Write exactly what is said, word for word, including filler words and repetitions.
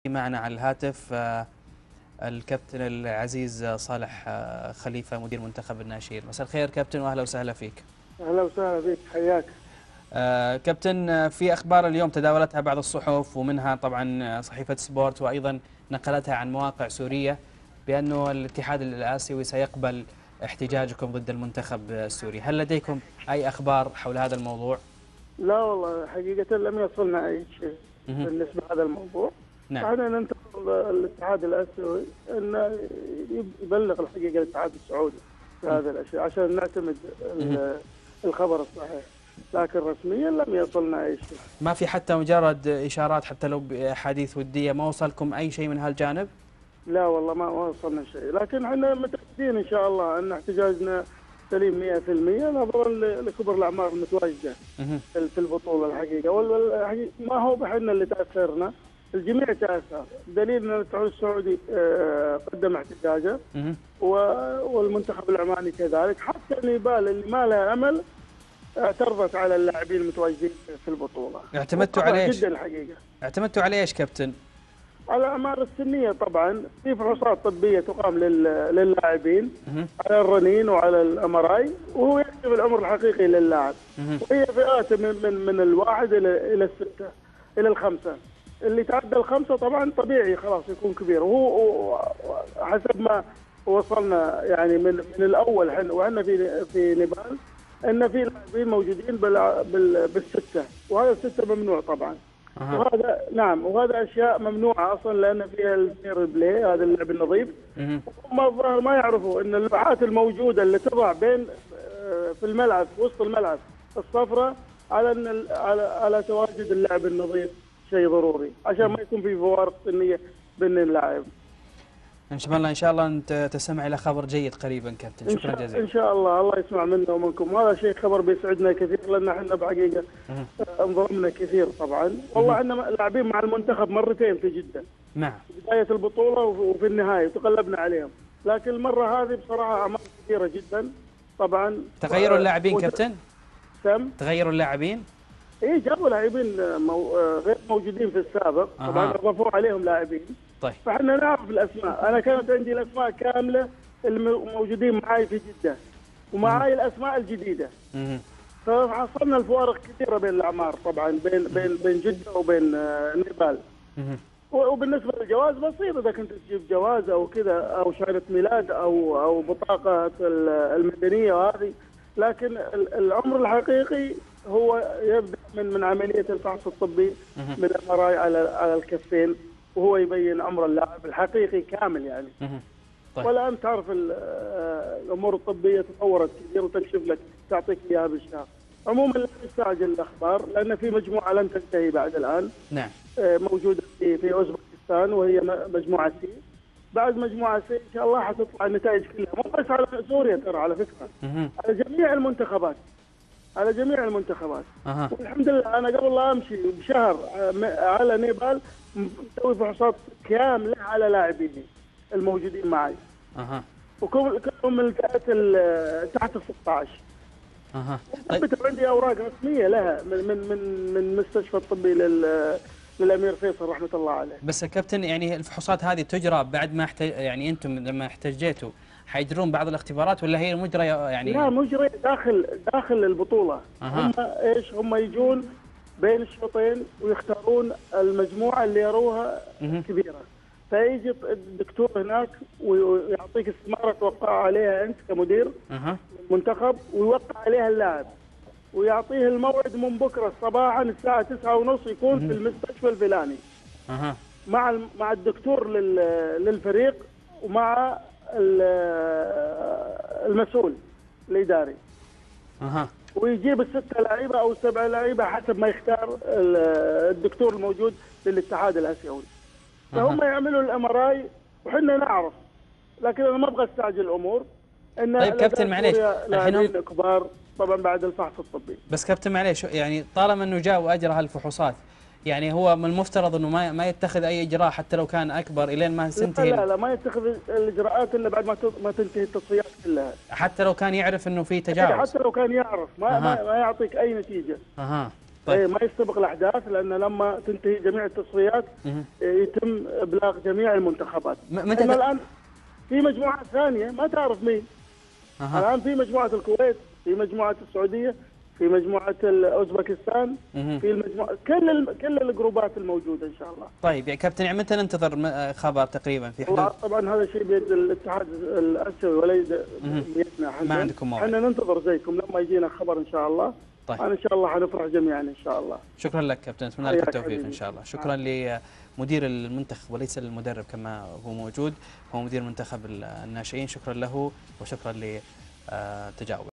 معنا على الهاتف آه، الكابتن العزيز آه، صالح آه، خليفة مدير منتخب الناشئين. مساء الخير كابتن واهلا وسهلا فيك. اهلا وسهلا بك، حياك. آه، كابتن، آه، في اخبار اليوم تداولتها بعض الصحف ومنها طبعا آه، صحيفة سبورت وايضا نقلتها عن مواقع سورية بانه الاتحاد الاسيوي سيقبل احتجاجكم ضد المنتخب السوري. هل لديكم اي اخبار حول هذا الموضوع؟ لا والله حقيقة لم يصلنا أي شيء مه. بالنسبة لهذا الموضوع. نعم. احنا ننتظر الاتحاد الآسيوي أن يبلغ الحقيقة الاتحاد السعودي في هذا الأشياء عشان نعتمد ال- الخبر الصحيح، لكن رسميا لم يصلنا أي شيء. ما في حتى مجرد اشارات حتى لو باحاديث ودية؟ ما وصلكم اي شيء من هالجانب؟ لا والله ما ما وصلنا شيء، لكن احنا متأكدين إن شاء الله أن احتجاجنا سليم مئة في المئة نظرا لكبر الأعمار المتواجدة مه. في البطولة الحقيقة. والحقيقة ما هو بحنا اللي تأثرنا، الجميع تأثر، دليل أن الاتحاد السعودي آه، قدم احتجاجه مه. و- والمنتخب العماني كذلك، حتى نيبال اللي ما لها أمل اعترضت على اللاعبين المتواجدين في البطولة. اعتمدتوا وطبعاً على ايش؟ جدا الحقيقة اعتمدتوا على ايش كابتن؟ على الأعمار السنية. طبعا في فحوصات طبية تقام لل- للاعبين مه. على الرنين وعلى الأمراي، وهو يكتب العمر الحقيقي للاعب. مه. وهي فئات من من من الواحد الى الى السته الى الخمسه. اللي تعدى الخمسه طبعا طبيعي خلاص يكون كبير. وهو حسب ما وصلنا يعني من من الاول حن وعندنا في في نيبال ان في لاعبين موجودين بال بال بالسته، وهذا السته ممنوع طبعا. أها. وهذا نعم، وهذا اشياء ممنوعه اصلا لان فيها الفير بلاي، هذا اللعب النظيف. مه. هم الظاهر ما يعرفوا ان اللوحات الموجوده اللي تضع بين آه، في الملعب في وسط الملعب الصفراء على ان ال- على على تواجد اللعب النظيف شيء ضروري عشان ما يكون في فوارق سنيه بين اللاعب. ان شاء الله ان شاء الله انت تستمع الى خبر جيد قريبا كابتن. إن شكرا شاء- جزيلا. ان شاء الله الله يسمع منا ومنكم، وهذا شيء خبر بيسعدنا كثير لان احنا بحقيقه مه. آه، انظلمنا كثير طبعا. والله احنا لاعبين مع المنتخب مرتين في جده، نعم. في بدايه البطوله وفي النهايه، وتغلبنا عليهم. لكن المره هذه بصراحه اعمال كثيره جدا طبعا. تغيروا اللاعبين وت- كابتن؟ سم تغيروا اللاعبين؟ ايه، جابوا لاعبين مو... غير موجودين في السابق. أها. طبعا اضافوا عليهم لاعبين، طيب. فاحنا نعرف الاسماء. انا كانت عندي الاسماء كامله الموجودين معي في جده، ومعاي الاسماء الجديده. مه. فحصلنا الفوارق كثيره بين الاعمار طبعا، بين بين بين جده وبين آه، نيبال. مه. وبالنسبه للجواز بسيط، اذا كنت تجيب جواز او كذا او شهاده ميلاد او او بطاقه ال- المدنيه وهذه. لكن ال- العمر الحقيقي هو يبدا من من عمليه الفحص الطبي مه. من الامراي على على الكفين، وهو يبين عمر اللاعب الحقيقي كامل يعني. مه. طيب. والان تعرف ال- آه، الامور الطبيه تطورت كثير وتكشف لك، تعطيك اياها بالشهر. عموما لا نستعجل الاخبار لان في مجموعه لن تنتهي بعد الان نعم. موجوده في في اوزبكستان، وهي م- مجموعه سي. بعد مجموعه سي ان شاء الله حتطلع النتائج كلها، مو بس على سوريا ترى، على فكره مه. على جميع المنتخبات، على جميع المنتخبات. اها. والحمد لله انا قبل لا امشي بشهر آه، م- على نيبال مسوي فحوصات كامله على لاعبيني الموجودين معي، اها. وكل- كلهم من الفئات ال- تحت ال ستة عشر. اها. طيب. طيب. عندي اوراق رسميه لها من من من من المستشفى الطبي لل للامير فيصل رحمه الله عليه. بس يا كابتن يعني الفحوصات هذه تجرى بعد ما احتج... يعني انتم لما احتجيتوا حيجرون بعض الاختبارات ولا هي مجرى يعني؟ لا، مجري داخل داخل البطوله. أها. هم ايش، هم يجون بين الشوطين ويختارون المجموعه اللي يروها مه. كبيره، فيجي الدكتور هناك ويعطيك استماره توقع عليها انت كمدير اها. منتخب، ويوقع عليها اللاعب، ويعطيه الموعد من بكره صباحا الساعه تسعة ونص يكون في المستشفى الفلاني اها. مع الم- مع الدكتور لل- للفريق ومع ال- المسؤول الاداري، اها. ويجيب الستة لعيبه او السبع لعيبه حسب ما يختار ال- الدكتور الموجود للاتحاد الاسيوي. فهم يعملوا الامراي وحنا نعرف، لكن انا ما ابغى استعجل الامور. ان طيب كابتن معليش، الحين هم- لاعبين كبار طبعا بعد الفحص الطبي. بس كابتن معليش يعني طالما انه جاء واجرى هالفحوصات يعني هو من المفترض انه ما ما يتخذ اي اجراء حتى لو كان اكبر الين ما لا تنتهي؟ لا لا، ما يتخذ الاجراءات الا بعد ما ت- ما تنتهي التصفيات كلها. حتى لو كان يعرف انه في تجاوز؟ حتى لو كان يعرف ما أها. ما, ما يعطيك اي نتيجه. اها. طيب. إيه ما يستبق الاحداث، لان لما تنتهي جميع التصفيات يتم ابلاغ جميع المنتخبات. متى احنا الان في مجموعات ثانيه ما تعرف مين. أه. الان في مجموعه الكويت، في مجموعه السعوديه، في مجموعه اوزبكستان، في المجموعه كل ال... كل الجروبات الموجوده ان شاء الله. طيب يا كابتن، يعني متى ننتظر خبر تقريبا في حدود؟ طبعا هذا شيء بيد الاتحاد الاسيوي وليس بيدنا احنا. ما عندكم موعد. احنا ننتظر زيكم لما يجينا خبر ان شاء الله. طيب. أنا ان شاء الله حنفرح جميعا ان شاء الله. شكرا لك كابتن، اتمنى لك التوفيق ان شاء الله. شكرا لمدير المنتخب وليس المدرب كما هو موجود، هو مدير منتخب الناشئين. شكرا له وشكرا لتجاوبه.